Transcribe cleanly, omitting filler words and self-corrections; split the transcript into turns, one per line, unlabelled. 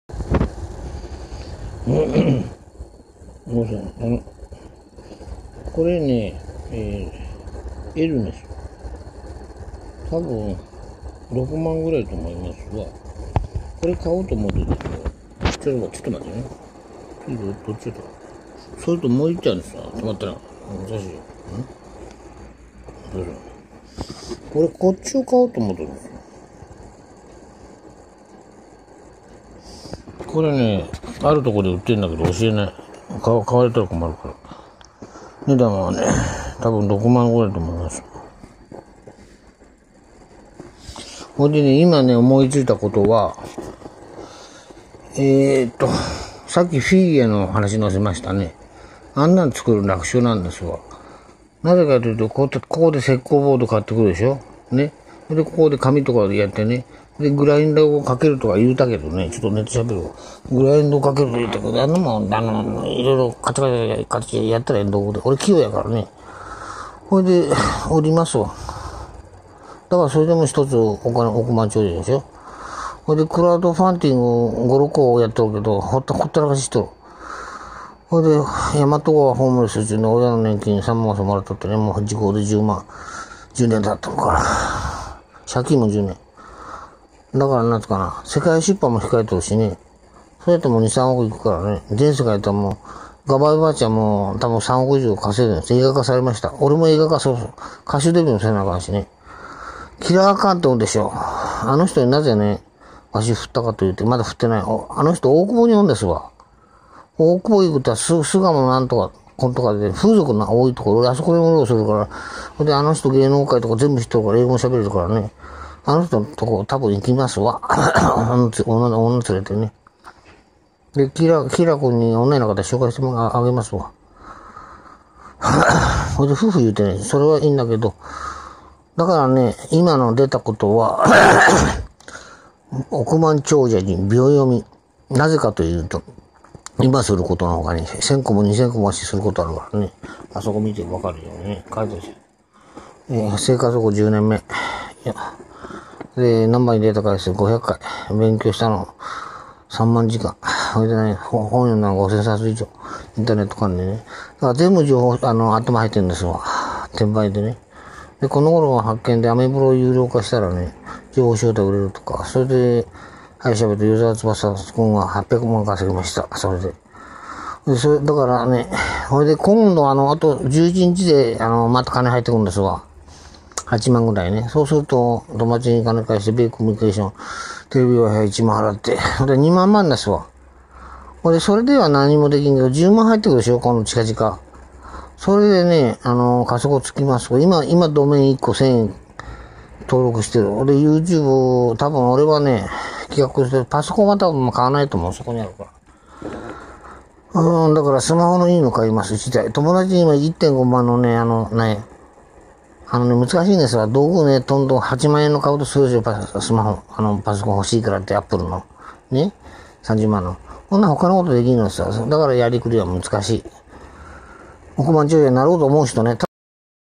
もうさ、これね、エルネス。多分、6万ぐらいと思いますわ。これ買おうと思ってですよ。ちょっと待ってね。どっちだそれともう一点さ、止まったら、難しいよ。どうぞ。これこっちを買おうと思ってるんですよ。これね、あるとこで売ってるんだけど教えない。買われたら困るから。値段はね、多分6万ぐらいと思います。ほんでね、今ね、思いついたことは、さっきフィギュアの話載せましたね。あんなん作る楽勝なんですわ。なぜかというと、ここで石膏ボード買ってくるでしょね。で、ここで紙とかでやってね。で、グラインダーをかけるとか言うたけどね、ちょっとネット喋るわ。グラインダーをかけると言うたけど、いろいろカチカチやったらどこで。俺器用やからね。これで、売りますわ。だからそれでも一つ億万長者でしょ。これでクラウドファンディング5、6個やっとるけど、ほったらかししとる。これで、大和川ホームレス中の親の年金3万もらっとってね、もう時効で10万。10年経ったのから。借金も10年。だからなんつかな、世界出版も控えとるしね。それとも2、3億いくからね。全世界ともう、ガバイバーチャーも多分3億以上稼いでるんです。映画化されました。俺も映画化そう。歌手デビューもせなあかんしね。キラーカントンでしょ。あの人になぜね、わし振ったかと言って、まだ振ってない。あの人大久保におんですわ。大久保行くとは巣鴨なんとか、こんとかで、風俗の多いところ、あそこで無料するから、で、あの人芸能界とか全部知ってるから、英語も喋れるからね。あの人のとこ多分行きますわ。女連れてね。で、キラ君に女の方紹介してあげますわ。ほいで、夫婦言うてね、それはいいんだけど、だからね、今の出たことは、億万長者に秒読み。なぜかというと、今することの他に1000個も2000個もすることあるからね。あそこ見てわかるようにね。書いてるし。生活保護10年目。いや。で、何番にデータ回数500回。勉強したの3万時間。それでね、本読んだの5000冊以上。インターネット関連ね。だから全部情報、頭入ってるんですわ。転売でね。で、この頃の発見でアメブロを有料化したらね、情報招待売れるとか、それで、はい、喋ってユーザー翼君が800万稼ぎました。それで。だからね、それで今度あと11日で、また金入ってくるんですわ。8万ぐらいね。そうすると、友達に金返して、米コミュニケーション、テレビは1万払って、で2万万ですわ。それでは何もできんけど、10万入ってくるでしょ、今度近々。それでね、加速つきます。今ドメイン1個1000円登録してる。で、YouTube、多分俺はね、企画してる。パソコンは多分買わないと思う。そこにあるから。だからスマホのいいの買います、1台。友達に今 1.5 万のね、難しいんですわ。道具ね、どんどん8万円の買うとするでしょ、スマホ。パソコン欲しいからって、アップルの。ね。30万の。こんな他のことできるのですよ。だからやりくりは難しい。億万長者になろうと思う人ね。